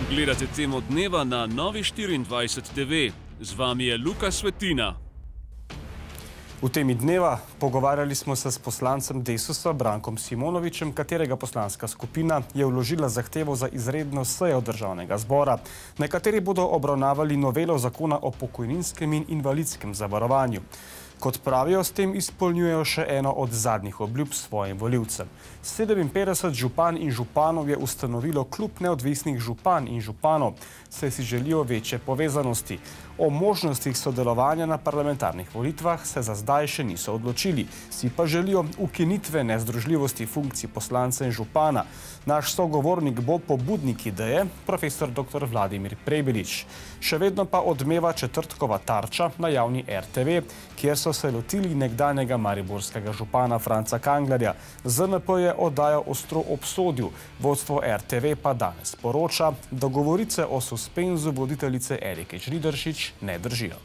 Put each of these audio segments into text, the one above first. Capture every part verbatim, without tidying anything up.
Gledate temo dneva na Novi štiriindvajset TV. Z vami je Luka Svetina. V temi dneva pogovarjali smo se s poslancem Desusa Brankom Simonovičem, katerega poslanska skupina je vložila zahtevo za izredno sejo državnega zbora, na kateri bodo obravnavali novelo zakona o pokojninskem in invalidskem zavarovanju. Kot pravijo, s tem izpolnjujejo še eno od zadnjih obljub svojim volivcem. sedeminpetdeset župan in županov je ustanovilo klub neodvisnih župan in županov, saj si želijo večje povezanosti. O možnostih sodelovanja na parlamentarnih volitvah se za zdaj še niso odločili, si pa želijo ukinitve nezdružljivosti funkcij poslanca in župana. Naš sogovornik bo pobudnik ideje, profesor doktor Vladimir Prebilič. Še vedno pa odmeva četrtkova tarča na javni R T V, kjer so se lotili nekdanjega mariborskega župana Franca Kanglerja. Z N P je oddajo ostro obsodil, vodstvo R T V pa danes poroča, da govorice o suspenzu voditeljice Erike Žnidaršič ne držijo.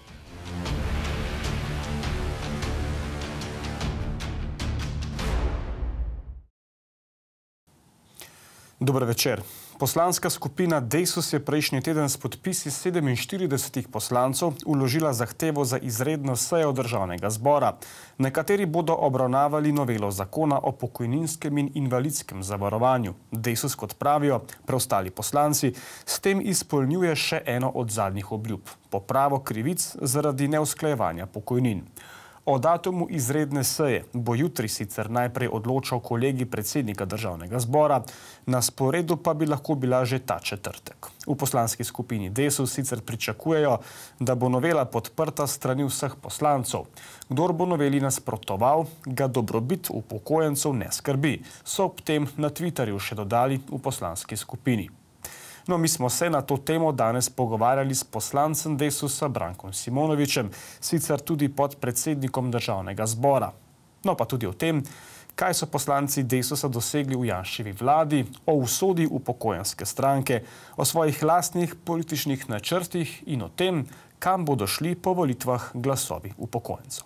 Dober večer. Poslanska skupina Desus je prejšnji teden s podpisi sedeminštiridesetih poslancev vložila zahtevo za izredno sejo državnega zbora, na kateri bodo obravnavali novelo zakona o pokojninskem in invalidskem zavarovanju. Desus, kot pravijo preostali poslanci, s tem izpolnjuje še eno od zadnjih obljub – popravo krivic zaradi neusklajevanja pokojnin. O datumu izredne seje bo jutri sicer najprej odločal kolegij predsednika državnega zbora, na sporedu pa bi lahko bila že ta četrtek. V poslanski skupini Desus sicer pričakujejo, da bo novela podprta s strani vseh poslancev. Kdor bo noveli nasprotoval, ga dobrobit upokojencev ne skrbi, so ob tem na Twitterju še dodali v poslanski skupini. No, mi smo se na to temo danes pogovarjali s poslancem Desusa Brankom Simonovičem, sicer tudi podpredsednikom državnega zbora. No, pa tudi o tem, kaj so poslanci Desusa dosegli v Janševi vladi, o usodi upokojenske stranke, o svojih lastnih političnih načrtih in o tem, kam bodo šli po volitvah glasovi upokojencev.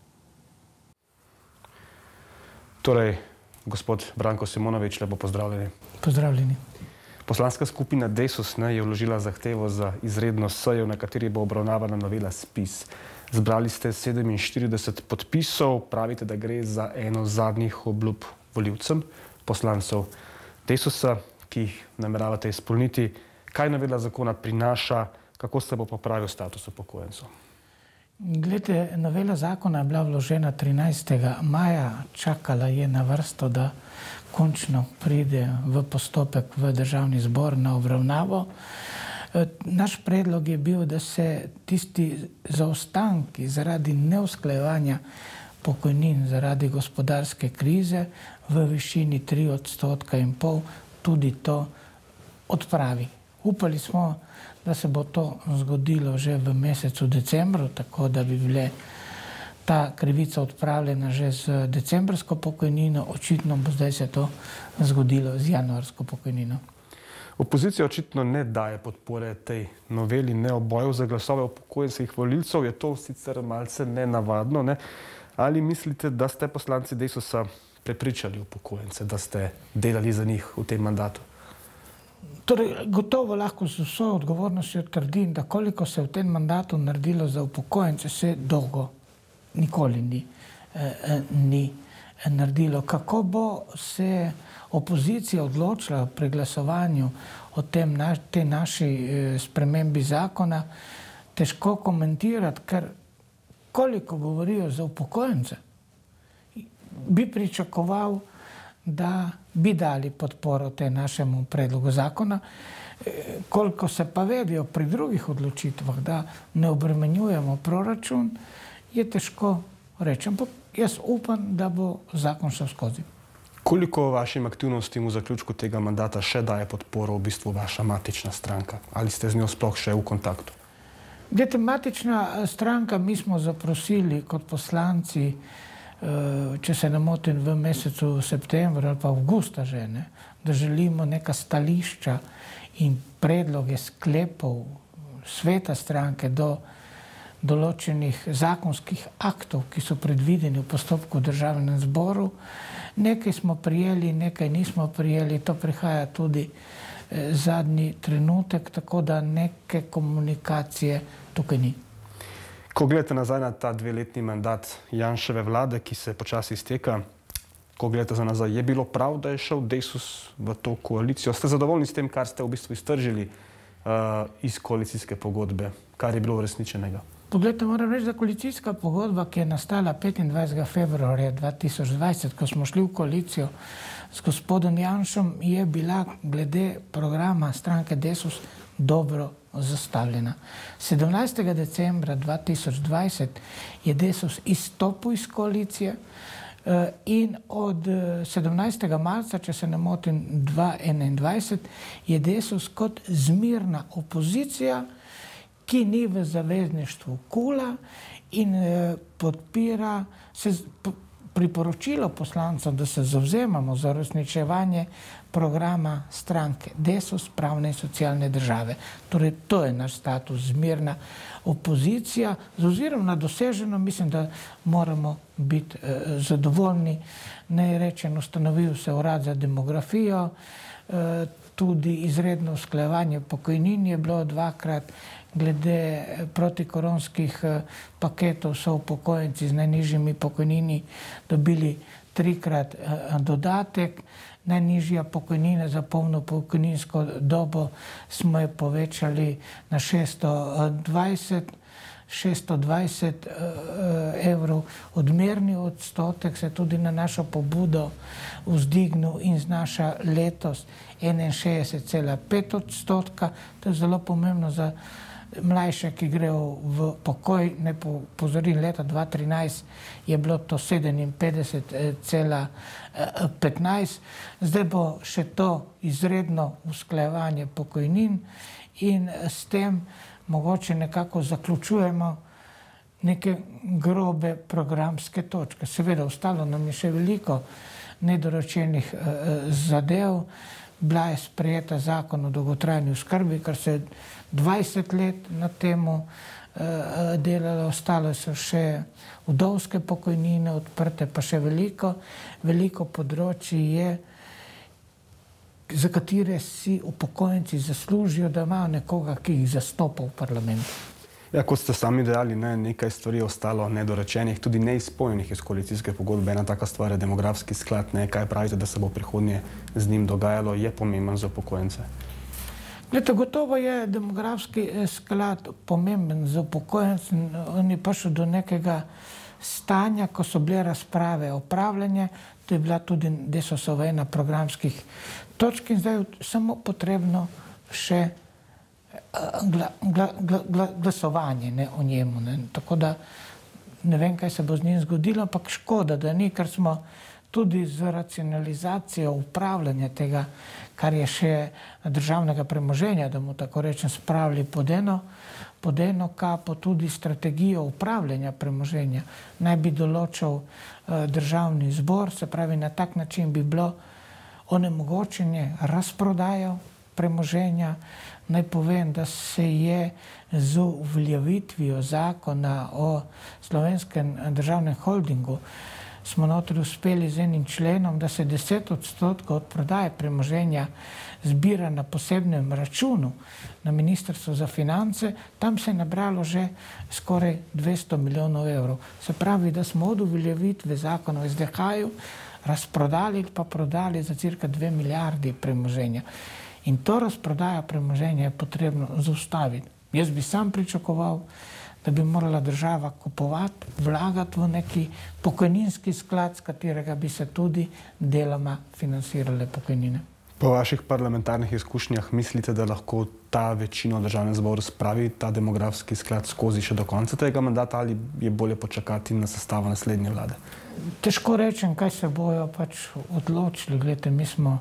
Torej, gospod Branko Simonovič, lepo pozdravljeni. Pozdravljeni. Poslanska skupina Desus ne, je vložila zahtevo za izredno sejo, na kateri bo obravnavana novela S P I S. Zbrali ste sedeminštirideset podpisov, pravite, da gre za eno zadnjih obljub volivcem, poslancev Desusa, ki jih nameravate izpolniti. Kaj novela zakona prinaša, kako se bo popravil status upokojencev? Glede, novela zakona je bila vložena trinajstega maja, čakala je na vrsto, da končno pride v postopek v državni zbor na obravnavo. Naš predlog je bil, da se tisti zaostanki zaradi neusklajevanja pokojnin zaradi gospodarske krize v višini tri odstotka in pol tudi to odpravi. Upali smo, da se bo to zgodilo že v mesecu decembru, tako da bi bile ta krivica odpravljena že z decembrsko pokojnino, očitno bo zdaj se to zgodilo z januarsko pokojnino. Opozicija očitno ne daje podpore tej noveli, ne obojev za glasove upokojenskih volilcev, je to sicer malce nenavadno, ne? Ali mislite, da ste poslanci Desusa prepričali upokojence, da ste delali za njih v tem mandatu? Torej, gotovo lahko z vso odgovornostjo trdim, da koliko se v tem mandatu naredilo za upokojence, se dolgo nikoli ni, eh, ni naredilo. Kako bo se opozicija odločila pri glasovanju o tem, na, te naši eh, spremembi zakona, težko komentirati, ker koliko govorijo za upokojence, bi pričakoval, da bi dali podporo te našemu predlogu zakona. Koliko se pa vedijo pri drugih odločitvah, da ne obremenjujemo proračun, je težko reči. Ampak jaz upam, da bo zakon šel skozi. Koliko vašim aktivnostim v zaključku tega mandata še daje podporo v bistvu vaša matična stranka? Ali ste z njo sploh še v kontaktu? Glede, matična stranka, mi smo zaprosili kot poslanci, če se ne motim, v mesecu septembra ali pa avgusta že, ne, da želimo neka stališča in predloge sklepov sveta stranke do določenih zakonskih aktov, ki so predvideni v postopku v državnem zboru. Nekaj smo prijeli, nekaj nismo prijeli, to prihaja tudi zadnji trenutek, tako da neke komunikacije tukaj ni. Ko gledate nazaj na ta dveletni mandat Janševe vlade, ki se počasi izteka, ko gledate za nazaj, je bilo prav, da je šel Desus v to koalicijo? Ste zadovoljni s tem, kar ste v bistvu iztržili uh, iz koalicijske pogodbe, kar je bilo uresničenega? Poglejte, moram reči, da koalicijska pogodba, ki je nastala petindvajsetega februarja dva tisoč dvajset, ko smo šli v koalicijo s gospodom Janšom, je bila glede programa stranke Desus dobro zastavljena. sedemnajstega decembra dva tisoč dvajset je Desus izstopil iz koalicije in od sedemnajstega marca, če se ne motim, dva tisoč enaindvajset, je Desus kot zmirna opozicija, ki ni v zavezništvu KUL-a in podpira se priporočilo poslancem, da se zavzemamo za uresničevanje programa stranke Desus, pravne in socialne države. Torej, to je naš status, zmirna opozicija. Z ozirom na doseženo mislim, da moramo biti eh, zadovoljni. Naj rečem, ustanovil se urad za demografijo, eh, tudi izredno usklajevanje pokojnin je bilo dvakrat, glede protikoronskih paketov so upokojenci z najnižjimi pokojnini dobili trikrat dodatek. Najnižja pokojnina za polno pokojninsko dobo smo jo povečali na šeststo dvajset evrov. Odmerni odstotek se tudi na našo pobudo vzdignil in znaša letos enainšestdeset cela pet odstotka. To je zelo pomembno za mlajše, ki grejo v pokoj. Ne pozorim, leta dva tisoč trinajst je bilo to sedeminpetdeset cela petnajst. Zdaj bo še to izredno usklajevanje pokojnin in s tem mogoče nekako zaključujemo neke grobe programske točke. Seveda, ostalo nam je še veliko nedorečenih zadev. Bila je sprejeta zakon o dolgotrajni oskrbi, kar se je dvajset let na temu delalo, ostalo so še vdovske pokojnine odprte, pa še veliko, veliko področji je, za katere si upokojenci zaslužijo, da imajo nekoga, ki jih zastopa v parlamentu. Ja, kot ste sami dejali, ne, nekaj stvari je ostalo nedorečenih, tudi neizpolnjenih iz koalicijske pogodbe. Ena taka stvar je demografski sklad, ne, kaj pravite, da se bo prihodnje z njim dogajalo, je pomemben za upokojence? Glede, gotovo je demografski sklad pomemben za upokojence. On je prišel do nekega stanja, ko so bile razprave opravljene, to je bila tudi Desusova ena programskih točk in zdaj je samo potrebno še Gla, gla, gla, gla, glasovanje ne, o njemu. Ne. Tako da ne vem, kaj se bo z njim zgodilo, ampak škoda, da ni, ker smo tudi z racionalizacijo upravljanja tega, kar je še državnega premoženja, da mu tako rečem, spravili pod eno, pod eno kapo, tudi strategijo upravljanja premoženja. Naj bi določal uh, državni zbor, se pravi, na tak način bi bilo onemogočenje razprodajo premoženja. Naj povem, da se je z uveljavitvijo zakona o Slovenskem državnem holdingu smo notri uspeli z enim členom, da se deset odstotkov od prodaje premoženja zbira na posebnem računu na Ministrstvu za finance. Tam se je nabralo že skoraj dvesto milijonov evrov. Se pravi, da smo od uveljavitve zakona o S D H-ju razprodali pa prodali za cirka dve milijardi premoženja. In to razprodajo premoženja je potrebno zaustaviti. Jaz bi sam pričakoval, da bi morala država kupovati, vlagati v neki pokojninski sklad, z katerega bi se tudi deloma financirale pokojnine. Po vaših parlamentarnih izkušnjah mislite, da lahko ta večina v državnem zboru spravi ta demografski sklad skozi še do konca tega mandata ali je bolje počakati na sestavo naslednje vlade? Težko rečem, kaj se bojo pač odločili. Glede, mi smo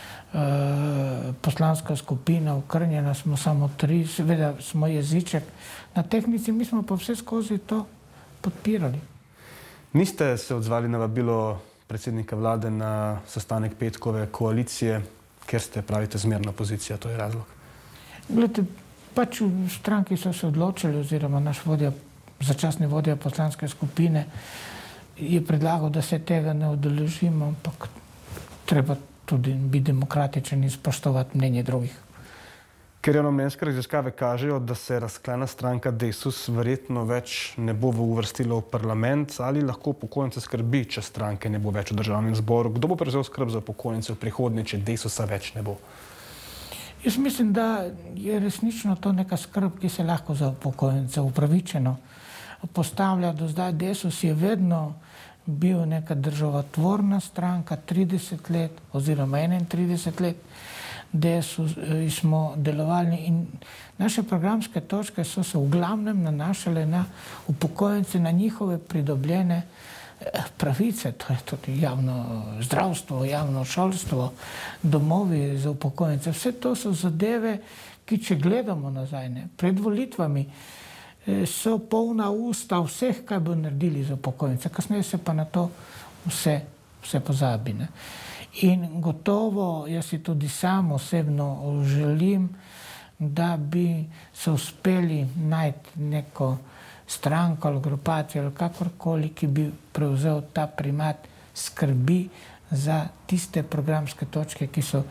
Uh, poslanska skupina, ukrnjena smo samo tri, seveda smo jeziček. Na tehnici mi smo pa vse skozi to podpirali. Niste se odzvali na vabilo predsednika vlade na sestanek petkove koalicije, ker ste, pravite, zmerna pozicija, to je razlog? Glede, pač v stranki so se odločili, oziroma naš vodja, začasni vodja poslanske skupine je predlagal, da se tega ne udeležimo, ampak treba tudi biti demokratičen in spoštovati mnenje drugih. Ker javnomnenjske raziskave kažejo, da se razklana stranka Desus verjetno več ne bo uvrstila v parlament, ali lahko upokojence skrbi, če stranke ne bo več v državnem zboru? Kdo bo prevzel skrb za upokojence v prihodnje, če Desusa več ne bo? Jaz mislim, da je resnično to neka skrb, ki se lahko za upokojence upravičeno postavlja. Do zdaj Desus je vedno bil neka državotvorna stranka, trideset let oziroma enaintrideset let. Desus smo delovali in naše programske točke so se v glavnem nanašale na upokojence, na njihove pridobljene pravice, to je tudi javno zdravstvo, javno šolstvo, domovi za upokojence. Vse to so zadeve, ki če gledamo nazaj, ne, pred volitvami so polna usta vseh, kaj bo naredili za upokojence. Kasneje se pa na to vse, vse pozabi. Ne. In gotovo, jaz si tudi sam osebno želim, da bi se uspeli najti neko stranko ali grupacijo ali kakorkoli, ki bi prevzel ta primat skrbi za tiste programske točke, ki so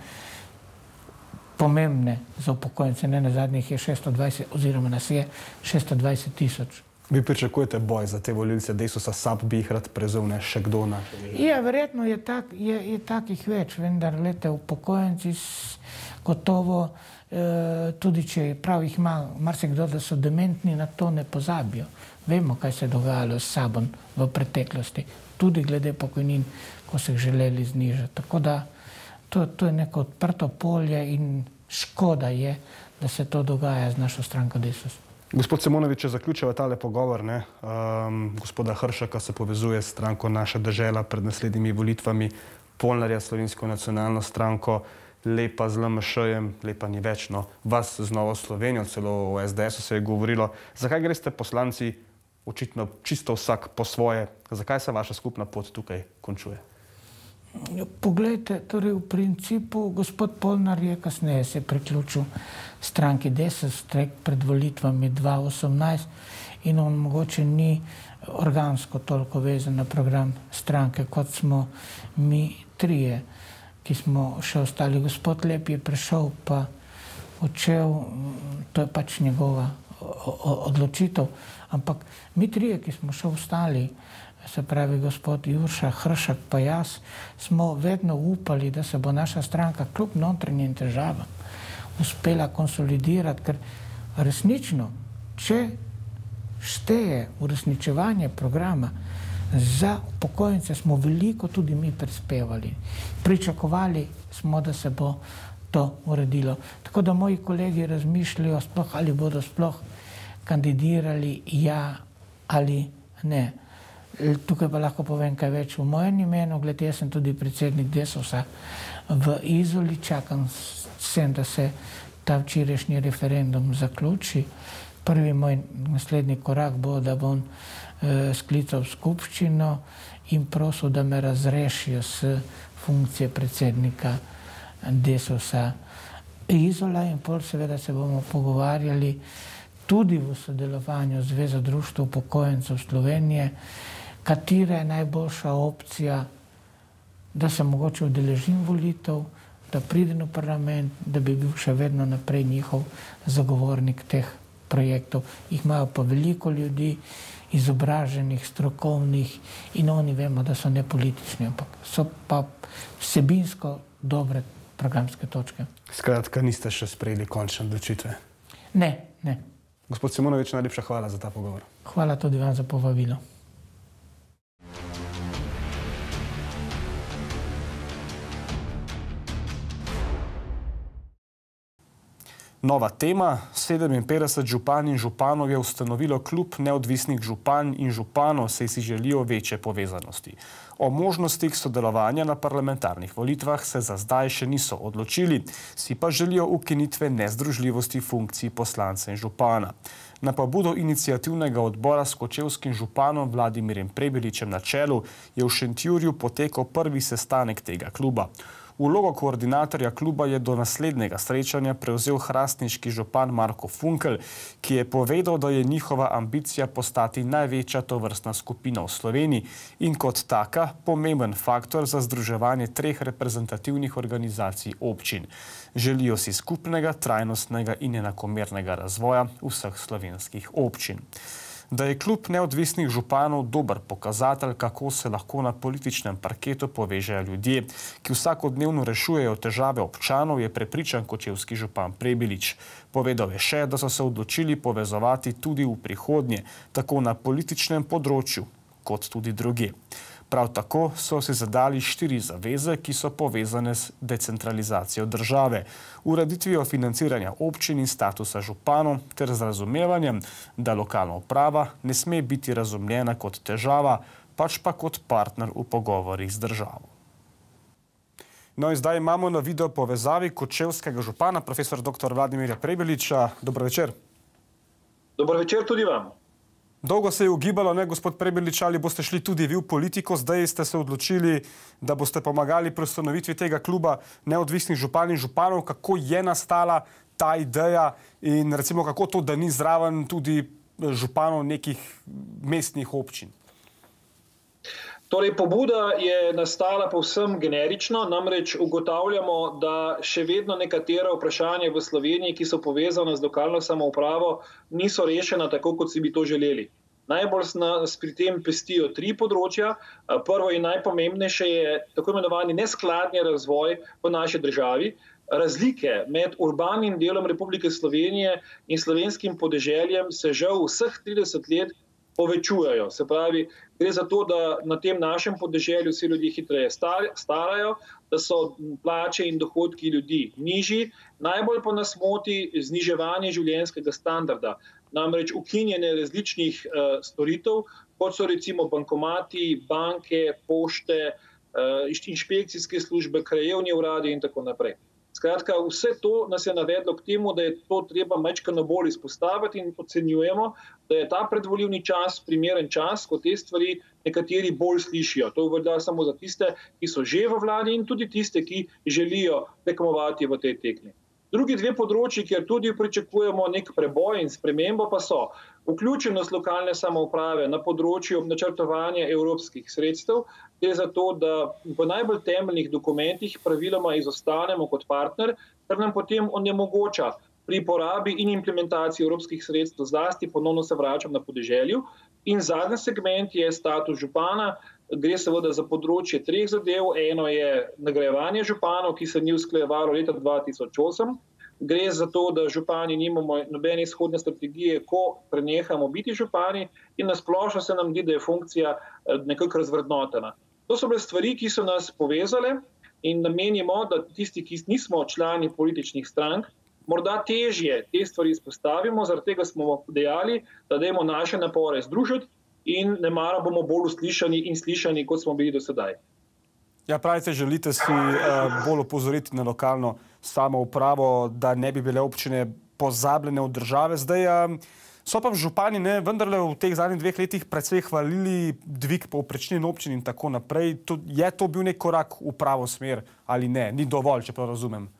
pomembne za upokojence. Ne, na zadnjih je šeststo dvajset oziroma nas je šeststo dvajset tisoč. Vi pričakujete boj za te volilce Desusa, S A P bi jih rad prevzel, ne še kdo na? Ja, verjetno je, tak, je, je takih več, vendar lete upokojenci gotovo, eh, tudi če prav jih ima marsikdo, da so dementni, na to ne pozabijo. Vemo, kaj se je dogajalo s Sabom v preteklosti, tudi glede pokojnin, ko so jih želeli znižati. Tako da to, to je neko odprto polje in škoda je, da se to dogaja z našo stranko Desus. Gospod Simonovič, če zaključava tale pogovor, ne, um, gospoda Hršaka se povezuje s stranko Naša dežela pred naslednjimi volitvami, Polnarja, Slovensko nacionalno stranko, Lepa z L M Š-jem, Lepa ni več, no, vas z Novo Slovenijo, celo o S D S-u se je govorilo. Zakaj greste poslanci očitno čisto vsak po svoje? Zakaj se vaša skupna pot tukaj končuje? Poglejte, torej v principu gospod Polnar je kasneje se priključil stranki Desus pred volitvami dva tisoč osemnajst in on mogoče ni organsko toliko vezan na program stranke, kot smo mi trije, ki smo še ostali. Gospod Lep je prišel pa odšel, to je pač njegova odločitev, ampak mi trije, ki smo še ostali, se pravi gospod Jurša, Hršak pa jaz, smo vedno upali, da se bo naša stranka kljub notranjim težavam uspela konsolidirati, ker resnično, če šteje uresničevanje programa za upokojence, smo veliko tudi mi prispevali. Pričakovali smo, da se bo to uredilo. Tako da moji kolegi razmišljajo sploh, ali bodo sploh kandidirali ja ali ne. Tukaj pa lahko povem kaj več v mojem imenu, glede, jaz sem tudi predsednik Desusa v Izoli, čakam sem, da se ta včerajšnji referendum zaključi. Prvi moj naslednji korak bo, da bom eh, sklical skupščino in prosil, da me razrešijo s funkcije predsednika Desusa Izola in pol seveda se bomo pogovarjali tudi v sodelovanju z Zvezo društev upokojencev Slovenije, katera je najboljša opcija, da se mogoče udeležim volitev, da pridem v parlament, da bi bil še vedno naprej njihov zagovornik teh projektov. Jih imajo pa veliko ljudi, izobraženih, strokovnih in oni vemo, da so nepolitični, ampak so pa vsebinsko dobre programske točke. Skratka, niste še sprejeli končne odločitve? Ne, ne. Gospod Simonovič, najlepša hvala za ta pogovor. Hvala tudi vam za povabilo. Nova tema. sedeminpetdeset župan in županov je ustanovilo klub neodvisnih župan in županov, saj si želijo večje povezanosti. O možnostih sodelovanja na parlamentarnih volitvah se za zdaj še niso odločili, si pa želijo ukinitve nezdružljivosti funkcij poslanca in župana. Na pobudo iniciativnega odbora s kočevskim županom Vladimirjem Prebiličem na čelu je v Šentjurju potekal prvi sestanek tega kluba. Vlogo koordinatorja kluba je do naslednjega srečanja prevzel hrastniški župan Marko Funkel, ki je povedal, da je njihova ambicija postati največja tovrstna skupina v Sloveniji in kot taka pomemben faktor za združevanje treh reprezentativnih organizacij občin. Želijo si skupnega, trajnostnega in enakomernega razvoja vseh slovenskih občin. Da je klub neodvisnih županov dober pokazatelj, kako se lahko na političnem parketu povežejo ljudje, ki vsakodnevno rešujejo težave občanov, je prepričan kočevski župan Prebilič. Povedal je še, da so se odločili povezovati tudi v prihodnje, tako na političnem področju kot tudi druge. Prav tako so si zadali štiri zaveze, ki so povezane s decentralizacijo države, ureditvijo financiranja občin in statusa županov ter z razumevanjem, da lokalna uprava ne sme biti razumljena kot težava, pač pa kot partner v pogovorih z državo. No in zdaj imamo na video povezavi kočevskega župana, profesor doktor Vladimirja Prebiliča. Dobro večer. Dobro večer tudi vam. Dolgo se je ugibalo, ne, gospod Prebilič, ali boste šli tudi vi v politiko, zdaj ste se odločili, da boste pomagali pri ustanovitvi tega kluba neodvisnih župan in županov. Kako je nastala ta ideja in recimo kako to, da ni zraven tudi županov nekih mestnih občin? Torej, pobuda je nastala povsem generično, namreč ugotavljamo, da še vedno nekatera vprašanja v Sloveniji, ki so povezana z lokalno samoupravo, niso rešena tako, kot si bi to želeli. Najbolj nas pri tem pestijo tri področja. Prvo in najpomembnejše je tako imenovani neskladni razvoj v naši državi. Razlike med urbanim delom Republike Slovenije in slovenskim podeželjem se žal vseh trideset let povečujejo. Se pravi, gre za to, da na tem našem podeželju vsi ljudje hitreje starajo, da so plače in dohodki ljudi nižji. Najbolj pa nas moti zniževanje življenjskega standarda. Namreč ukinjanje različnih uh, storitev, kot so recimo bankomati, banke, pošte, uh, inšpekcijske službe, krajevni uradi in tako naprej. Skratka, vse to nas je navedlo k temu, da je to treba majčkeno bolj izpostaviti in ocenjujemo, da je ta predvolilni čas primeren čas, ko te stvari nekateri bolj slišijo. To velja samo za tiste, ki so že v vladi in tudi tiste, ki želijo tekmovati v tej tekmi. Drugi dve področji, kjer tudi pričakujemo nek preboj in spremembo, pa so vključenost lokalne samouprave na področju načrtovanja evropskih sredstev, gre za to, da v najbolj temeljnih dokumentih praviloma izostanemo kot partner, kar nam potem onemogoča pri porabi in implementaciji evropskih sredstev, zlasti ponovno se vračam na podeželju. In zadnji segment je status župana. Gre seveda za področje treh zadev. Eno je nagrajevanje županov, ki se ni usklajevalo leta dva tisoč osem. Gre za to, da župani nimamo nobene izhodne strategije, ko prenehamo biti župani in nasplošno se nam zdi, da je funkcija nekako razvrednotena. To so bile stvari, ki so nas povezale in menimo, da tisti, ki nismo člani političnih strank, morda težje te stvari izpostavimo, zaradi tega smo dejali, da dajmo naše napore združiti in nemara bomo bolj uslišani in slišani, kot smo bili do sedaj. Ja, pravite, želite si uh, bolj opozoriti na lokalno samoupravo, da ne bi bile občine pozabljene od države. Zdaj uh, so pa župani ne, vendarle v teh zadnjih dveh letih precej hvalili dvig povprečnin občin in tako naprej. To, je to bil nek korak v pravo smer ali ne? Ni dovolj, če prav razumem.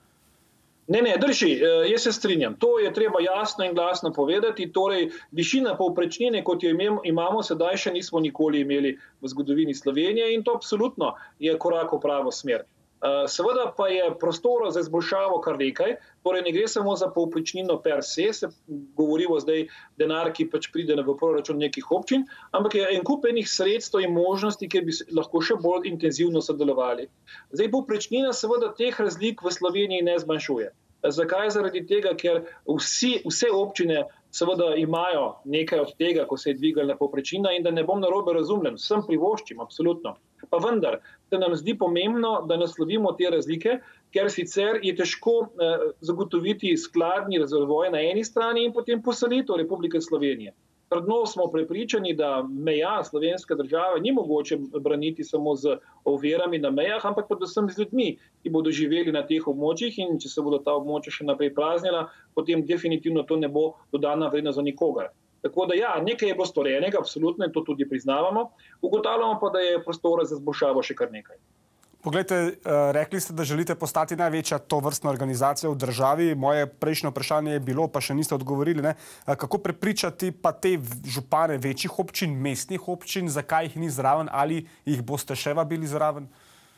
Ne, ne, drži, jaz se strinjam. To je treba jasno in glasno povedati. Torej, višina povprečnine, kot jo imamo sedaj, še nismo nikoli imeli v zgodovini Slovenije in to absolutno je korak v pravo smer. Seveda pa je prostora za izboljšavo kar nekaj, torej ne gre samo za povprečnino per se, se govorimo zdaj denar, ki pač pride v proračun nekih občin, ampak je en kup enih sredstev in možnosti, kjer bi lahko še bolj intenzivno sodelovali. Zdaj, povprečnina seveda teh razlik v Sloveniji ne zmanjšuje. Zakaj? Zaradi tega, ker vsi, vse občine seveda imajo nekaj od tega, ko se je dvigala povprečnina in da ne bom narobe razumljen, vsem privoščim, absolutno. Pa vendar, se nam zdi pomembno, da naslovimo te razlike, ker sicer je težko eh, zagotoviti skladni razvoj na eni strani in potem poselitev Republike Slovenije. Trdno smo prepričani, da meja slovenske države ni mogoče braniti samo z ovirami na mejah, ampak predvsem z ljudmi, ki bodo živeli na teh območjih in če se bodo ta območja še naprej praznila, potem definitivno to ne bo dodana vrednost za nikogar. Tako da ja, nekaj je bilo storjenega, absolutno, in to tudi priznavamo, ugotavljamo pa, da je prostora za izboljšavo še kar nekaj. Poglejte, rekli ste, da želite postati največja tovrstna organizacija v državi. Moje prejšnje vprašanje je bilo, pa še niste odgovorili, ne? Kako prepričati pa te župane večjih občin, mestnih občin, zakaj jih ni zraven ali jih boste še vabili zraven?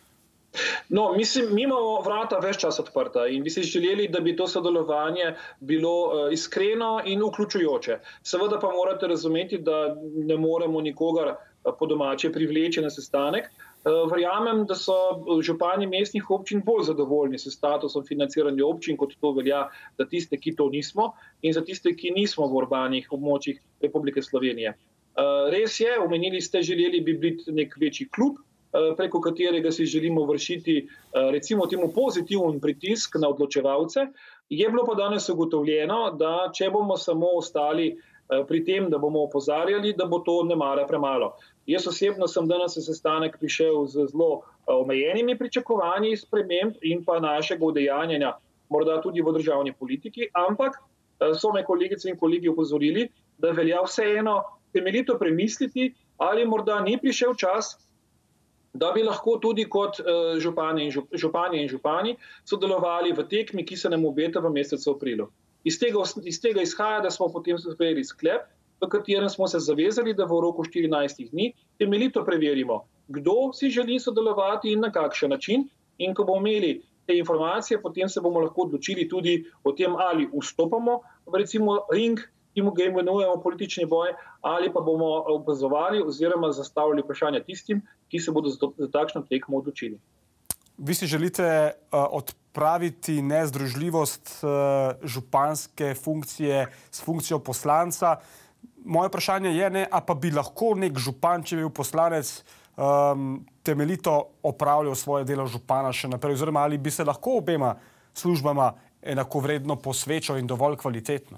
No, mislim, mi imamo vrata ves čas odprta in bi si želeli, da bi to sodelovanje bilo iskreno in vključujoče. Seveda pa morate razumeti, da ne moremo nikogar po domače privleči na sestanek. Verjamem, da so župani mestnih občin bolj zadovoljni s statusom financiranja občin, kot to velja za tiste, ki to nismo, in za tiste, ki nismo v urbanih območjih Republike Slovenije. Res je, omenili ste, želeli bi biti nek večji klub, preko katerega si želimo vršiti, recimo temu, pozitiven pritisk na odločevalce. Je bilo pa danes ugotovljeno, da če bomo samo ostali pri tem, da bomo opozarjali, da bo to nemara premalo. Jaz osebno sem danes na sestanek prišel z zelo omejenimi pričakovanji sprememb in pa našega udejanjanja, morda tudi v državni politiki, ampak so me kolegice in kolegi opozorili, da velja vseeno temeljito premisliti, ali morda ni prišel čas, da bi lahko tudi kot župani in župani, in župani sodelovali v tekmi, ki se nam obeta v mesecu aprilu. Iz tega, iz tega izhaja, da smo potem sprejeli sklep, v katerem smo se zavezali, da v roku štirinajstih dni temeljito preverimo, kdo si želi sodelovati in na kakšen način. In ko bomo imeli te informacije, potem se bomo lahko odločili tudi o tem, ali vstopamo v recimo ring, ki mu ga imenujemo politični boj, ali pa bomo opazovali oziroma zastavili vprašanja tistim, ki se bodo za, za takšno tekmo odločili. Vi si želite uh, odpraviti nezdružljivost uh, županske funkcije s funkcijo poslanca. Moje vprašanje je, ne, a pa bi lahko nek župan, če bi bil poslanec, um, temeljito opravljal svoje delo župana še naprej, oziroma ali bi se lahko obema službama enakovredno posvečal in dovolj kvalitetno?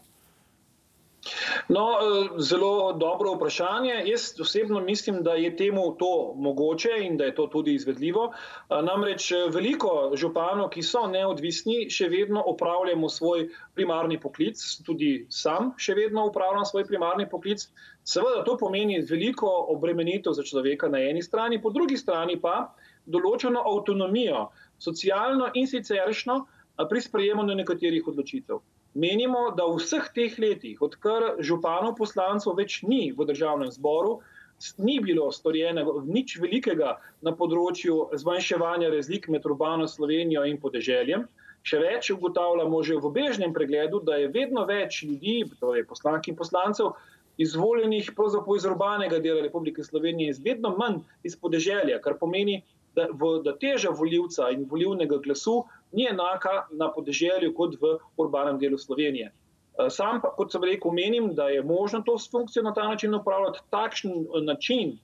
No, zelo dobro vprašanje. Jaz osebno mislim, da je temu to mogoče in da je to tudi izvedljivo. Namreč veliko županov, ki so neodvisni, še vedno opravljamo svoj primarni poklic, tudi sam še vedno opravljam svoj primarni poklic. Seveda to pomeni veliko obremenitev za človeka na eni strani, po drugi strani pa določeno avtonomijo, socialno in siceršno pri sprejemanju nekaterih odločitev. Menimo, da v vseh teh letih, odkar županov poslancev več ni v državnem zboru, ni bilo storjenega nič velikega na področju zmanjševanja razlik med urbano Slovenijo in podeželjem. Še več ugotavljamo že v bežnem pregledu, da je vedno več ljudi, torej poslank in poslancev, izvoljenih pravzaprav iz urbanega dela Republike Slovenije, iz vedno manj iz podeželja, kar pomeni, da, v, da teža volivca in volivnega glasu ni enaka na podeželju kot v urbanem delu Slovenije. Sam pa, kot sem rekel, menim, da je možno to funkcijo na ta način upravljati. Takšen način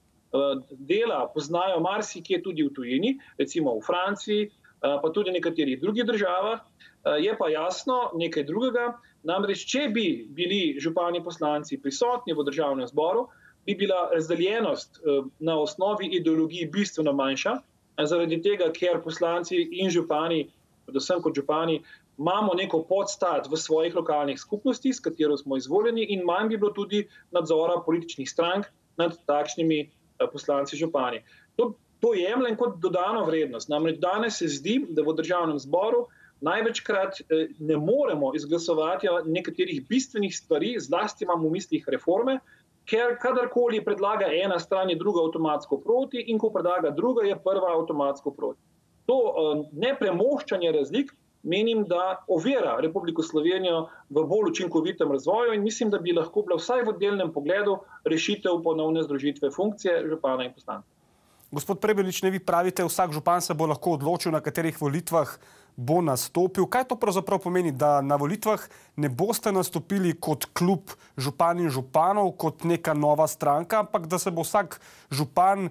dela poznajo marsikje tudi v tujini, recimo v Franciji, pa tudi v nekaterih drugih državah. Je pa jasno nekaj drugega, namreč če bi bili župani poslanci prisotni v državnem zboru, bi bila razdeljenost na osnovi ideologij bistveno manjša, zaradi tega, ker poslanci in župani, predvsem kot župani, imamo neko podstat v svojih lokalnih skupnosti, s katero smo izvoljeni, in manj bi bilo tudi nadzora političnih strank nad takšnimi poslanci župani. To, to jemljem kot dodano vrednost. Namreč danes se zdi, da v državnem zboru največkrat ne moremo izglasovati nekaterih bistvenih stvari, zlasti imam v mislih reforme, ker kadarkoli predlaga ena stran, je druga avtomatsko proti, in ko predlaga druga, je prva avtomatsko proti. To nepremoščanje razlik menim, da ovira Republiko Slovenijo v bolj učinkovitem razvoju in mislim, da bi lahko bila vsaj v delnem pogledu rešitev ponovne združitve funkcije župana in poslanca. Gospod Prebilič, ne vi pravite, vsak župan se bo lahko odločil, na katerih volitvah bo nastopil. Kaj to pravzaprav pomeni, da na volitvah ne boste nastopili kot klub župan in županov, kot neka nova stranka, ampak da se bo vsak župan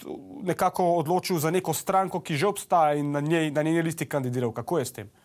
nekako odločil za neko stranko, ki že obstaja in na njej, na njej listi kandidiral? Kako je s tem?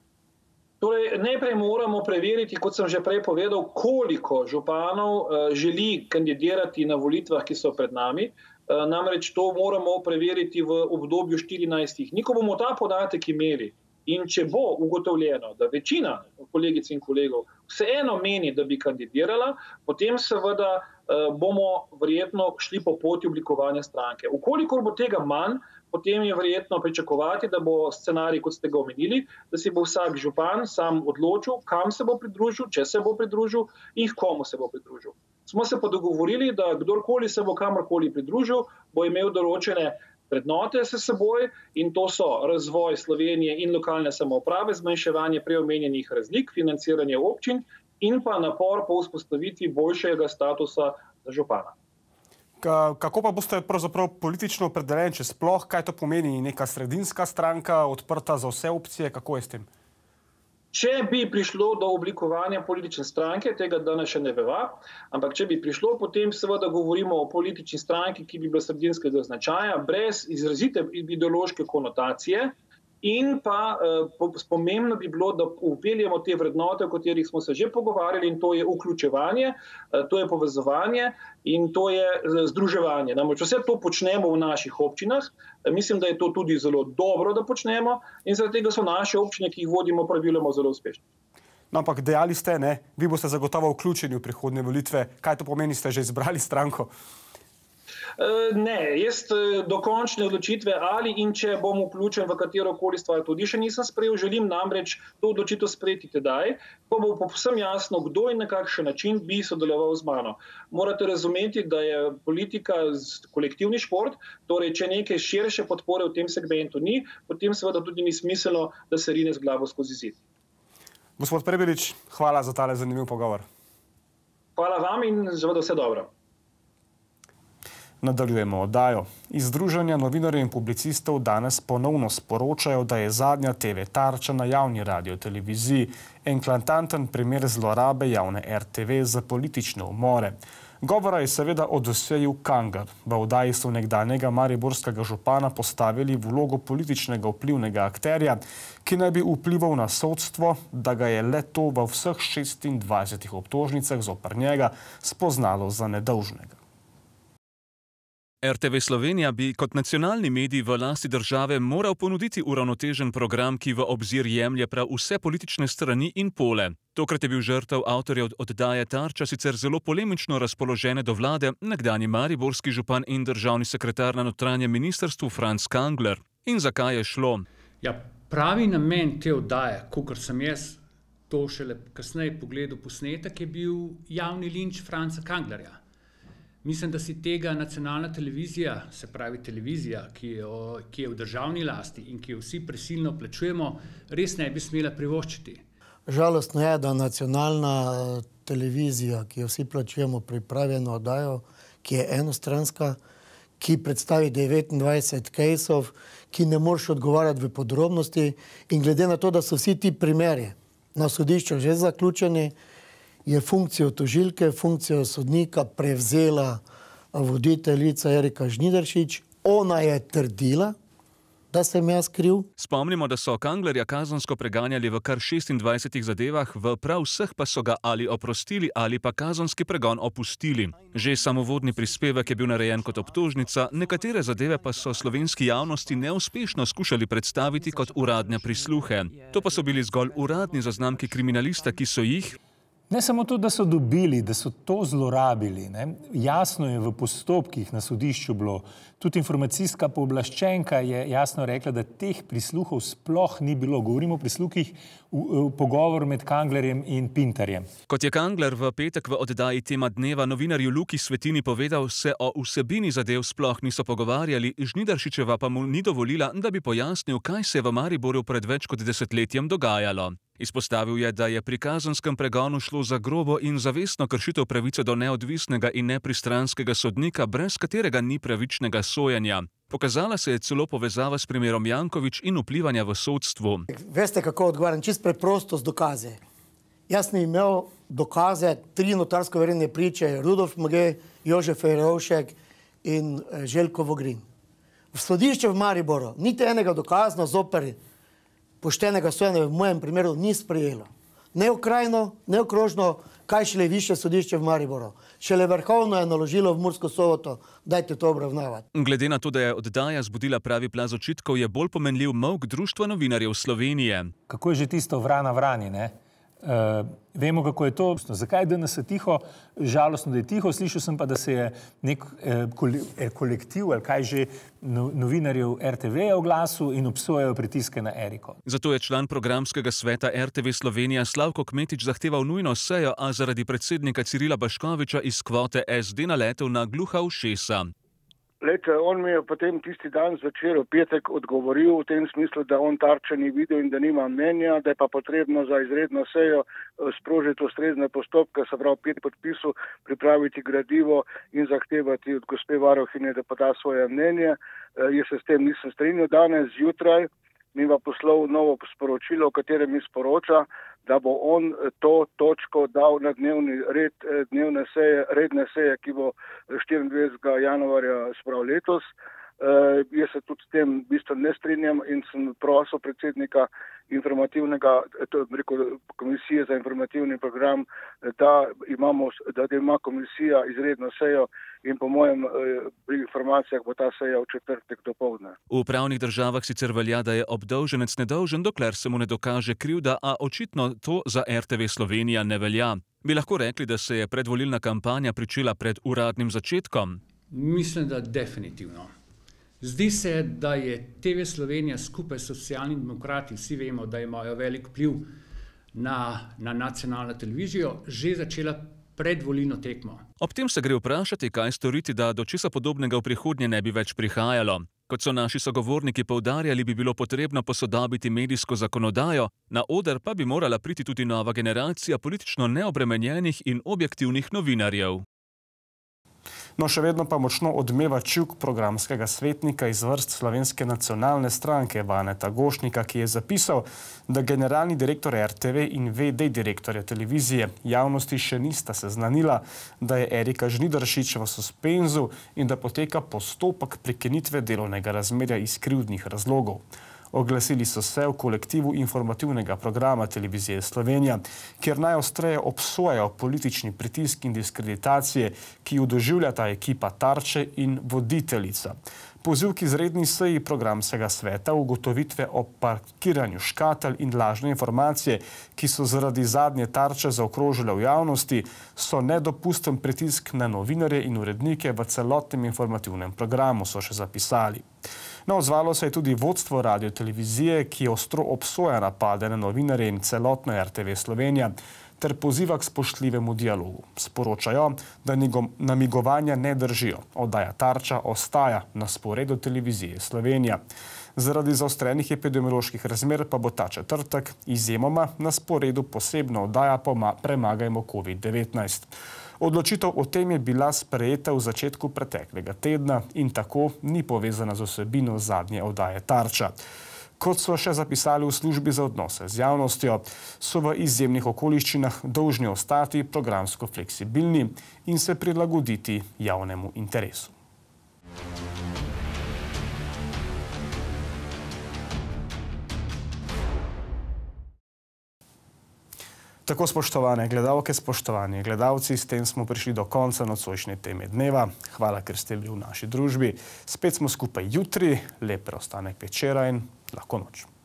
Torej, najprej moramo preveriti, kot sem že prej povedal, koliko županov želi kandidirati na volitvah, ki so pred nami. Namreč to moramo preveriti v obdobju štirinajstih dni, ko bomo ta podatek imeli. In če bo ugotovljeno, da večina kolegic in kolegov vseeno meni, da bi kandidirala, potem seveda bomo verjetno šli po poti oblikovanja stranke. Ukolikor bo tega manj, potem je verjetno pričakovati, da bo scenarij, kot ste ga omenili, da si bo vsak župan sam odločil, kam se bo pridružil, če se bo pridružil in komu se bo pridružil. Smo se pa dogovorili, da kdorkoli se bo kamorkoli pridružil, bo imel določene vrednote s seboj in to so razvoj Slovenije in lokalne samouprave, zmanjševanje preomenjenih razlik, financiranje občin in pa napor po vzpostavitvi boljšega statusa za župana. Kako pa boste pravzaprav politično opredeljeni, če sploh, kaj to pomeni neka sredinska stranka, odprta za vse opcije, kako je s tem? Če bi prišlo do oblikovanja politične stranke, tega danes še ne veva, ampak če bi prišlo, potem seveda govorimo o politični stranki, ki bi bila sredinskega značaja, brez izrazite ideološke konotacije in pa eh, pomembno bi bilo, da upeljemo te vrednote, o katerih smo se že pogovarjali in to je vključevanje, eh, to je povezovanje in to je združevanje. Namreč vse to počnemo v naših občinah, mislim, da je to tudi zelo dobro, da počnemo in zaradi tega so naše občine, ki jih vodimo, praviloma zelo uspešne. No, ampak dejali ste, ne, vi boste zagotovo vključeni v prihodnje volitve. Kaj to pomeni, ste že izbrali stranko? Ne, jaz dokončne odločitve ali in če bom vključen v katerokoli stvar tudi še nisem sprejel, želim namreč to odločitev sprejeti tedaj, ko bo povsem jasno, kdo in na kakšen način bi sodeloval z mano. Morate razumeti, da je politika kolektivni šport, torej če neke širše podpore v tem segmentu ni, potem seveda tudi ni smiselno, da se rine z glavo skozi zid. Gospod Prebilič, hvala za tale zanimiv pogovor. Hvala vam in seveda vse dobro. Nadaljujemo oddajo. Iz Združenja novinarjev in publicistov danes ponovno sporočajo, da je zadnja te ve Tarča na javni radioteleviziji eklatanten primer zlorabe javne er te ve za politične umore. Govora je seveda o dosjeju Kangler. V oddaji so nekdanjega mariborskega župana postavili v vlogo političnega vplivnega akterja, ki naj bi vplival na sodstvo, da ga je le to v vseh šestindvajsetih obtožnicah zoper njega spoznalo za nedolžnega. er te ve Slovenija bi kot nacionalni medij v lasti države moral ponuditi uravnotežen program, ki v obzir jemlje prav vse politične strani in pole. Tokrat je bil žrtev avtorjev oddaje Tarča sicer zelo polemično razpoložene do vlade nekdanji mariborski župan in državni sekretar na notranjem ministrstvu Franc Kangler. In zakaj je šlo? Ja, pravi namen te oddaje, kakor sem jaz to šele kasneje pogledal posnetek, je bil javni linč Franca Kanglerja. Mislim, da si tega nacionalna televizija, se pravi televizija, ki je, ki je v državni lasti in ki jo vsi prisilno plačujemo, res ne bi smela privoščiti. Žalostno je, da nacionalna televizija, ki jo vsi plačujemo, pripravi eno oddajo, ki je enostranska, ki predstavi devetindvajset kejsov, ki ne moreš odgovarjati v podrobnosti in glede na to, da so vsi ti primeri na sodišču že zaključeni, je funkcijo tožilke, funkcijo sodnika prevzela voditeljica Erika Žnidaršič. Ona je trdila, da sem jaz kriv. Spomnimo, da so Kanglerja kazensko preganjali v kar šestindvajsetih zadevah, v prav vseh pa so ga ali oprostili ali pa kazenski pregon opustili. Že samovodni prispevek je bil narejen kot obtožnica, nekatere zadeve pa so slovenski javnosti neuspešno skušali predstaviti kot uradne prisluhe. To pa so bili zgolj uradni zaznamki kriminalista, ki so jih ne samo to, da so dobili, da so to zlorabili. Ne? Jasno je v postopkih na sodišču bilo, tudi informacijska pooblaščenka je jasno rekla, da teh prisluhov sploh ni bilo. Govorimo o prisluhih v, v pogovoru med Kanglerjem in Pintarjem. Kot je Kangler v petek v oddaji Tema dneva novinarju Luki Svetini povedal, se o vsebini zadev sploh niso pogovarjali, Žnidaršičeva pa mu ni dovolila, da bi pojasnil, kaj se je v Mariboru pred več kot desetletjem dogajalo. Izpostavil je, da je pri kazenskem pregonu šlo za grobo in zavestno kršitev pravice do neodvisnega in nepristranskega sodnika, brez katerega ni pravičnega sojenja. Pokazala se je celo povezava s primerom Janković in vplivanja v sodstvu. Veste, kako odgovarjam? Čisto preprosto z dokaze. Jaz sem imel dokaze, tri notarsko verjene priče, Rudolf Mage, Jožef Jerovšek in Željko Vogrin. V sodišče v Mariboru niti enega dokazno zoper poštenega sojenja v mojem primeru ni sprejelo. Ne okrajno, ne okrožno, kaj šele više sodišče v Mariboru. Šele vrhovno je naložilo v Mursko Soboto, dajte to obravnavati. Glede na to, da je oddaja zbudila pravi plaz očitkov, je bolj pomenljiv molk Društva novinarjev Slovenije. Kako je že tisto vrana vrani, ne? Uh, vemo, kako je to. Zakaj je danes tiho? Žalostno, da je tiho. Slišal sem pa, da se je nek eh, kolektiv ali kaj že no, novinarjev R T V oglasil in obsojajo pritiske na Eriko. Zato je član programskega sveta R T V Slovenija Slavko Kmetič zahteval nujno sejo, a zaradi predsednika Cirila Baškoviča iz kvote S D naletel na gluha ušesa. Lejte, on mi je potem tisti dan zvečer v petek odgovoril v tem smislu, da on Tarče ni videl in da nima mnenja, da je pa potrebno za izredno sejo sprožiti ustrezne postopke, se pravi pet podpisov, pripraviti gradivo in zahtevati od gospe varuhinje, da poda svoje mnenje. Jaz se s tem nisem strinjal. Danes zjutraj mi pa poslal novo sporočilo, v katerem mi sporoča, da bo on to točko dal na dnevni red dnevne seje, redne seje, ki bo štiriindvajsetega januarja sprav letos. Uh, jaz se tudi s tem v bistvu ne strinjam in sem prosil predsednika informativnega, to je rekel, komisije za informativni program, da, imamo, da ima komisija izredno sejo in po mojem pri informacijah bo ta seja v četrtek dopoldne. V pravnih državah sicer velja, da je obdolženec nedolžen, dokler se mu ne dokaže krivda, a očitno to za R T V Slovenija ne velja. Bi lahko rekli, da se je predvolilna kampanja pričela pred uradnim začetkom? Mislim, da definitivno. Zdi se, da je T V Slovenija skupaj s Socialnimi demokrati, vsi vemo, da imajo velik vpliv na, na nacionalno televizijo, že začela predvolilno tekmo. Ob tem se gre vprašati, kaj storiti, da do česa podobnega v prihodnje ne bi več prihajalo. Kot so naši sogovorniki poudarjali, bi bilo potrebno posodobiti medijsko zakonodajo, na oder pa bi morala priti tudi nova generacija politično neobremenjenih in objektivnih novinarjev. No, še vedno pa močno odmeva čuk programskega svetnika iz vrst Slovenske nacionalne stranke Vaneta Gošnika, ki je zapisal, da generalni direktor R T V in V D direktorja televizije javnosti še nista seznanila, da je Erika Žnidaršič v suspenzu in da poteka postopek prekinitve delovnega razmerja iz krivdnih razlogov. Oglasili so se v kolektivu informativnega programa Televizije Slovenija, kjer najostreje obsojajo politični pritisk in diskreditacije, ki jo doživlja ta ekipa Tarče in voditeljica. Poziv k izredni seji programskega sveta, ugotovitve o parkiranju škatel in lažne informacije, ki so zaradi zadnje Tarče zaokrožile v javnosti, so nedopusten pritisk na novinarje in urednike v celotnem informativnem programu, so še zapisali. No, odzvalo se je tudi vodstvo radiotelevizije, ki ostro obsoja napade na novinarje in celotno R T V Slovenija, ter poziva k spoštljivemu dialogu. Sporočajo, da namigovanja ne držijo. Oddaja Tarča ostaja na sporedu Televizije Slovenija. Zaradi zaostrenih epidemioloških razmer pa bo ta četrtek izjemoma na sporedu posebna oddaja Premagajmo covid devetnajst. Odločitev o tem je bila sprejeta v začetku preteklega tedna in tako ni povezana z vsebino zadnje oddaje Tarča. Kot so še zapisali v službi za odnose z javnostjo, so v izjemnih okoliščinah dolžni ostati programsko fleksibilni in se prilagoditi javnemu interesu. Tako, spoštovane gledalke, spoštovani gledalci, s tem smo prišli do konca nocojšnje teme dneva. Hvala, ker ste bili v naši družbi. Spet smo skupaj jutri, lep preostanek večera in lahko noč.